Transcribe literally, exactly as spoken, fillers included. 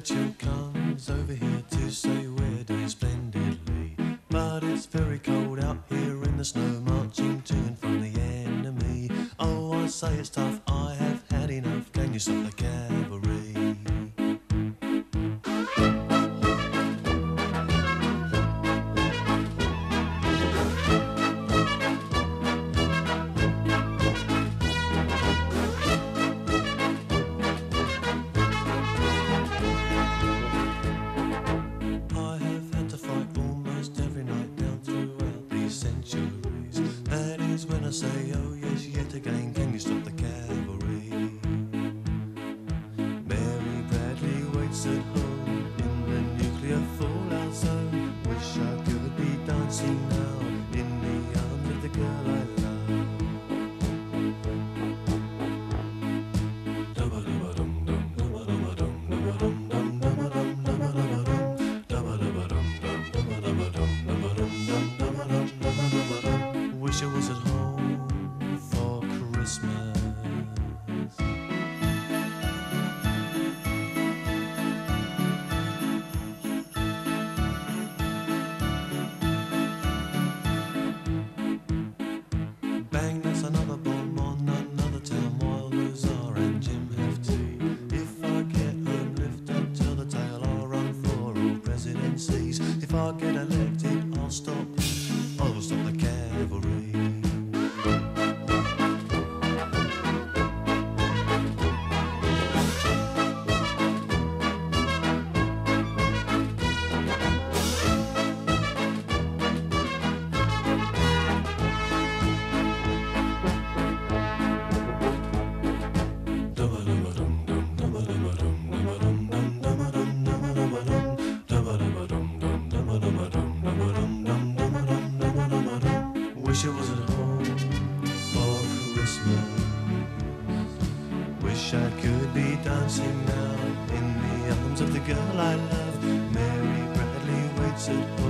Churchill comes over here to say we're doing splendidly, but it's very cold out here in the snow, marching to and from the enemy. Oh, I say it's tough, I have had enough. Can you stop the cavalry? When I say, oh yes, yet again, can you stop the cavalry? Mary Bradley waits at home in the nuclear fallout zone. Wish I could be dancing now in the arms of the girl I love. Wish I was at home for Christmas. Bang, that's another bomb on another town while Lazar and Jim have tea. If I get home, lift up till the tail, I'll run for all presidencies. If I get elected, I'll stop, I'll stop the cavalry. Wish I was at home for Christmas. Wish I could be dancing now in the arms of the girl I love. Mary Bradley waits at home.